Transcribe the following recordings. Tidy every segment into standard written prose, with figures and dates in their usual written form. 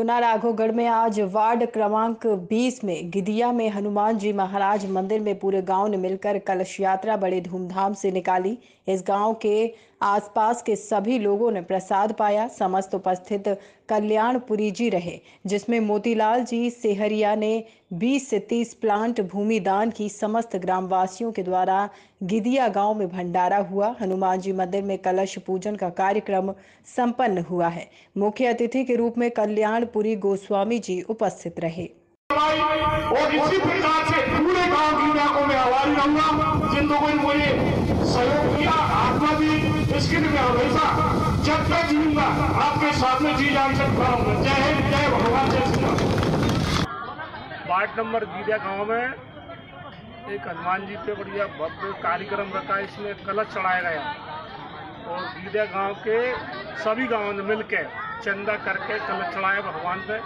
गुना राघवगढ़ में आज वार्ड क्रमांक 20 में गिदिया में हनुमान जी महाराज मंदिर में पूरे गांव ने मिलकर कलश यात्रा बड़े धूमधाम से निकाली। इस गांव के आसपास के सभी लोगों ने प्रसाद पाया। समस्त उपस्थित कल्याणपुरी जी रहे, जिसमें मोतीलाल जी सेहरिया ने 20 से 30 प्लांट भूमि दान की। समस्त ग्रामवासियों के द्वारा गिदिया गांव में भंडारा हुआ। हनुमान जी मंदिर में कलश पूजन का कार्यक्रम संपन्न हुआ है। मुख्य अतिथि के रूप में कल्याणपुरी गोस्वामी जी उपस्थित रहे। और इसी प्रकार से पूरे गांव गिदिया को मैं आभारी रहूंगा जिन लोगों ने मुझे सहयोग किया। आत्मा भी इसके लिए हमेशा जब तक जीऊंगा आपके साथ में जी जान से खड़ा हूंगा। जय हिंद, जय भगवान, जय श्री राम। वार्ड नंबर गिदिया गांव में एक हनुमान जी पे बढ़िया भव्य कार्यक्रम रखा। इसमें कलश चढ़ाया गया और गिदिया गांव के सभी गांवों ने मिलकर चंदा करके कलश चढ़ाया भगवान पे।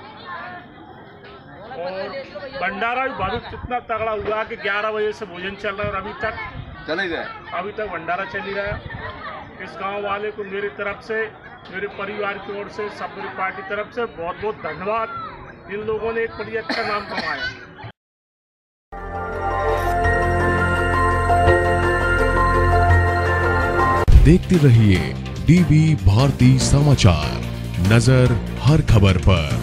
और भंडारा भी बहुत इतना तगड़ा हुआ कि 11 बजे से भोजन चल रहा है और अभी तक भंडारा चल ही रहा है। इस गांव वाले को मेरी तरफ से, मेरे परिवार की ओर से, सब मेरी पार्टी तरफ से बहुत बहुत धन्यवाद। इन लोगों ने एक बड़ी अच्छा नाम कमाया। देखते रहिए डीवी भारती समाचार, नजर हर खबर पर।